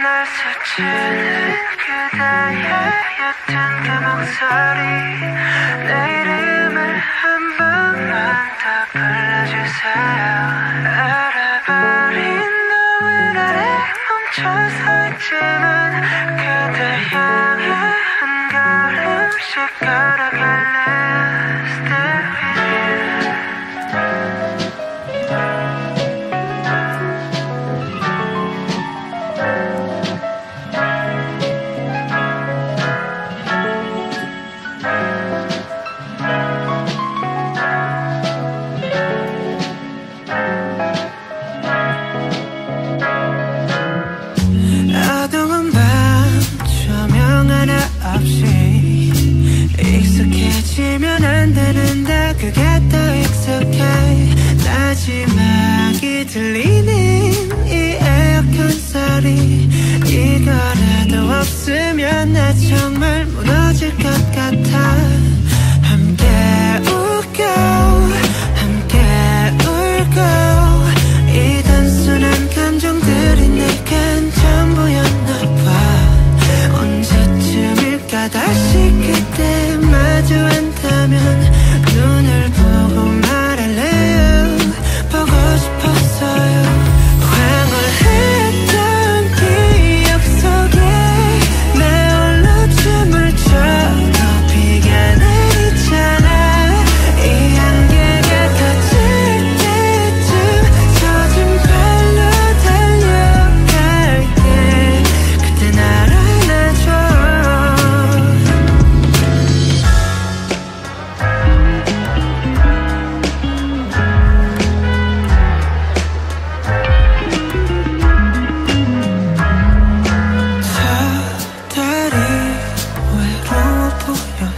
날 스치는 그대의 옅은 그 목소리 내 이름을 한 번만 더 불러주세요. 알아버린 노을 아래 멈춰서 있지만 그대 향해 한 걸음씩 걸어갈래요. Stay with you. 어두운 밤 조명 하나 없이 익숙해지면 안 되는데 그게 더 익숙해. 마지막이 들리는 이 에어컨 소리 이거라도 없으면 나 정말 무너질 것 같아. 함께 웃고 함께 울고 이 단순한 감정들이 내겐 전부였나 봐. 언제쯤일까 다시 그때 마주한다면 눈을 보고 말할래요. 보고 싶었어요. 황홀했던 기억 속에 내 홀로 춤을 춰도 비가 내리잖아. 이 안개가 터질 때쯤 젖은 발로 달려갈게. 그때 날 안아줘. 저 달이 외로워 보여.